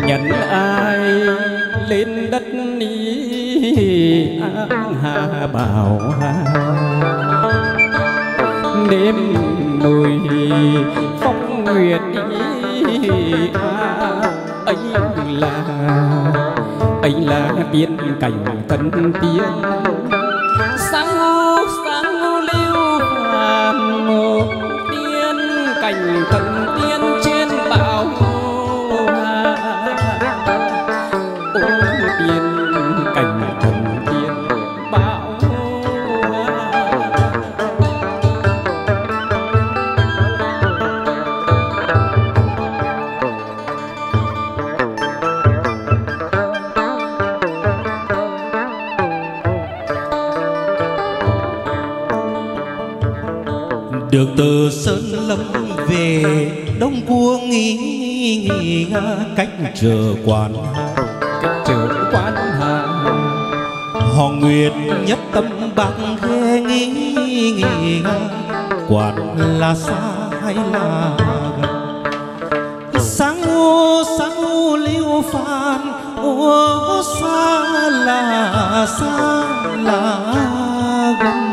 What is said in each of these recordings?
nhận ai lên đất ní áng hà bảo hà đêm nồi phong nguyệt ý ấy là tiên cảnh tân tiên sáng ngô lưu phàm tiên cảnh thần tiên trên bảo hà tiên cảnh thần tiên bảo được từ Sơn Lâm về Đông Cuông nghỉ cách chờ quán hà họ Nguyệt nhất tâm bạc ghê nghỉ quán là xa hay là gần sáng u liêu phan ô xa là gần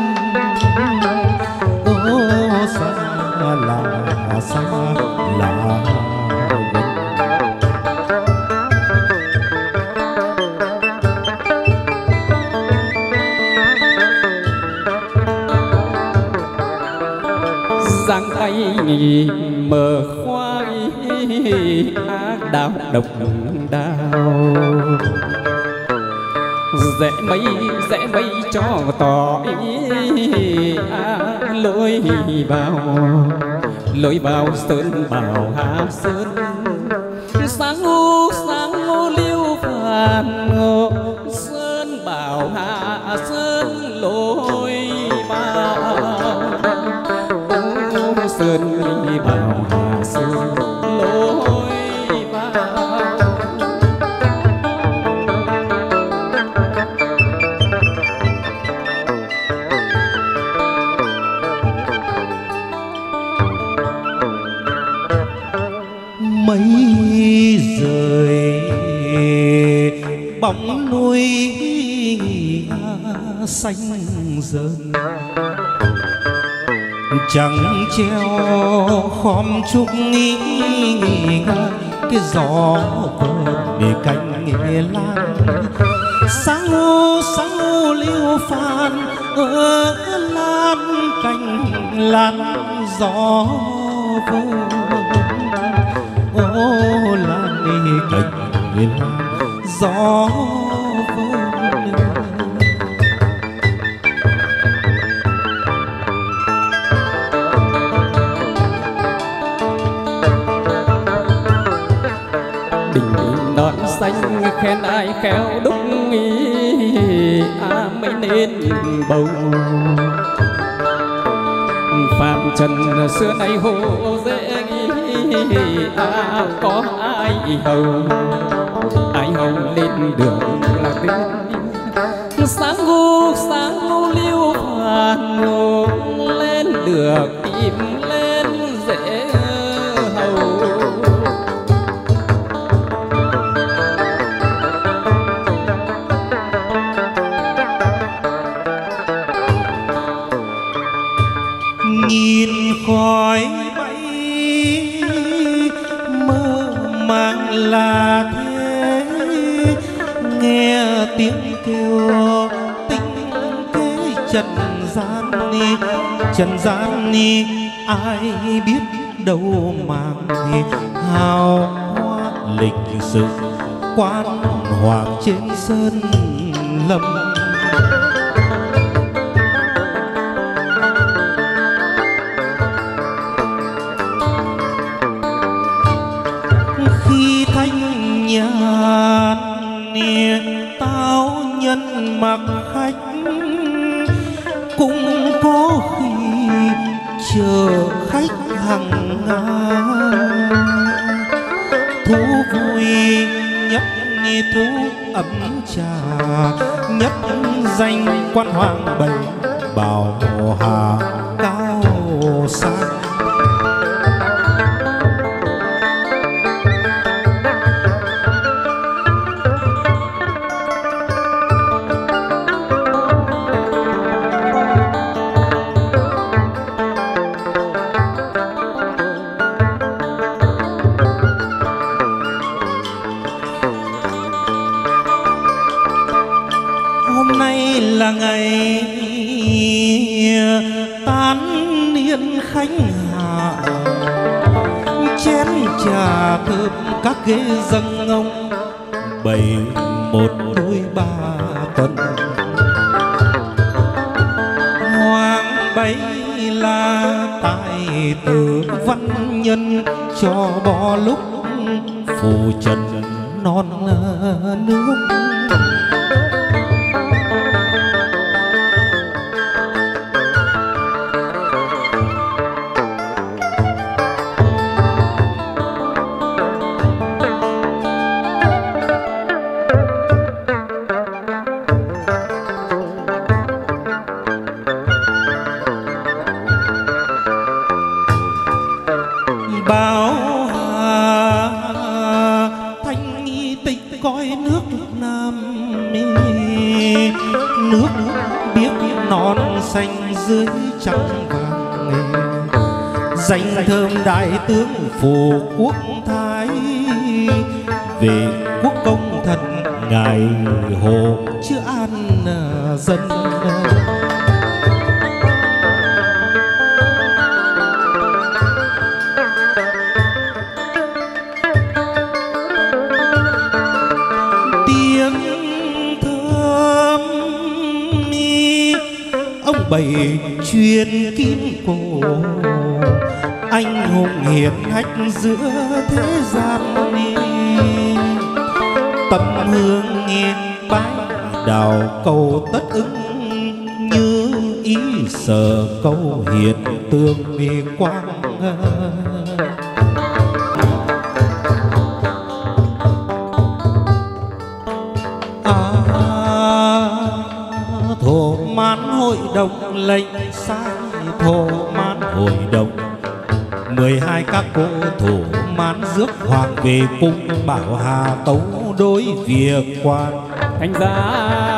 xa là giang tay mở khoai ác đạo độc đao dễ mấy cho tỏ ý lối vào sơn bảo hà sơn sáng ngô liêu phàn sơn bảo hà sơn lối vào sơn bảo hà sơn lối vào mây rời bóng núi xanh dần trắng treo khom trúc nghĩ cái gió để cánh nghe lan sáng ngô liêu phan lan cánh lan gió vơi ô lan đi cánh lan gió vơi đỉnh non xanh khen ai khéo đúc ý mới nên bầu phạm trần xưa nay hồ dễ nghĩ có ai hầu lên đường là tên sáng ngô liêu phàn lên được tìm lên dễ hầu nhìn khói bay mơ màng là thế nghe tiếng kêu tinh kế trần gian ni ai biết đâu mang hào hoa lịch sự quan hoàng trên sơn lâm thanh nhàn tao nhân mặc khách cũng có khi chờ khách hàng ngang thú vui nhất thú ấm trà nhất danh quan hoàng bảy bảo hà cao sang là ngày tán niên khánh hạ, chén trà thơm các ghế dâng ông, bày một đôi ba tuần. Hoàng bấy là tài tử văn nhân, cho bỏ lúc phù trần non nước. Báo hà thanh tịch coi nước Nam, nước biếc non xanh dưới trăng vàng, danh thơm đại tướng phù quốc thái, về quốc công thần ngài hộ chữa an dân. Bày truyền kim cổ, anh hùng hiển hách giữa thế gian. Tâm hương nghiêng bái đào cầu tất ứng, như ý sở câu hiện tương quang. Thổ mãn hội đồng lệnh sai, thổ mãn hội đồng 12 các cô thổ mãn rước hoàng về cung, bảo Hà Tấu đối việc quan. Thành ra